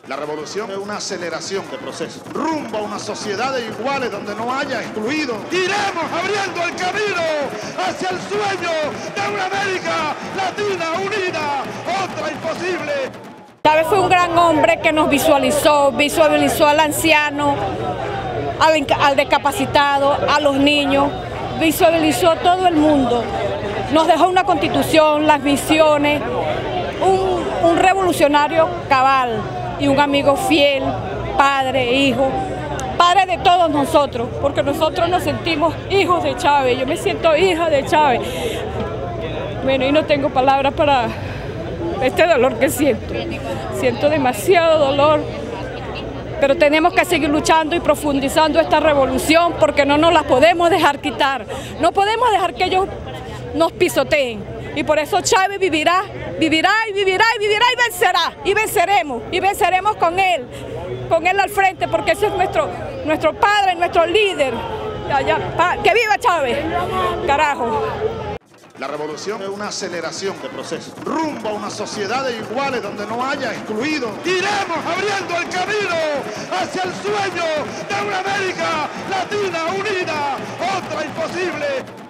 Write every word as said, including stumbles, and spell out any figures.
La revolución es una aceleración de procesos, rumbo a una sociedad de iguales donde no haya excluidos. Iremos abriendo el camino hacia el sueño de una América Latina unida, otra imposible. Chávez fue un gran hombre que nos visualizó, visualizó al anciano, al, al discapacitado, a los niños, visualizó a todo el mundo. Nos dejó una constitución, las visiones, un, un revolucionario cabal y un amigo fiel, padre, hijo, padre de todos nosotros, porque nosotros nos sentimos hijos de Chávez. Yo me siento hija de Chávez. Bueno, y no tengo palabras para este dolor que siento. Siento demasiado dolor, pero tenemos que seguir luchando y profundizando esta revolución porque no nos la podemos dejar quitar. No podemos dejar que ellos nos pisoteen. Y por eso Chávez vivirá, vivirá y vivirá y vivirá y vencerá. Y venceremos, y venceremos con él, con él al frente, porque ese es nuestro, nuestro padre, nuestro líder. Allá, ¡que viva Chávez! ¡Carajo! La revolución es una aceleración de procesos, rumbo a una sociedad de iguales donde no haya excluidos. Iremos abriendo el camino hacia el sueño de una América Latina unida, otra imposible.